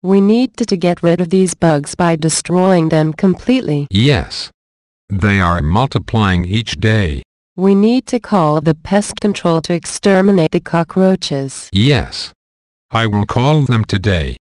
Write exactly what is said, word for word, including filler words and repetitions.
We need to, to get rid of these bugs by destroying them completely. Yes. They are multiplying each day. We need to call the pest control to exterminate the cockroaches. Yes. I will call them today.